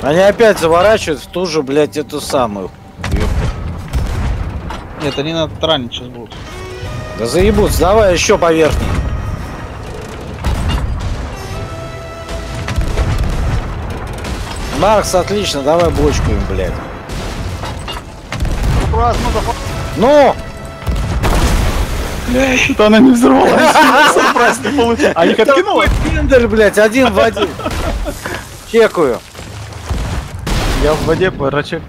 Они опять заворачивают в ту же, блядь, эту самую. Нет, они на таранить сейчас будут. Да заебутся, давай еще по верхней. Маркс, отлично, давай бочку им, блядь. Ну! Что-то она не взорвалась. Сюрприз не получилось. А их откинуло? Пиндель, блядь, один в один. Чекаю. Я в воде, рачек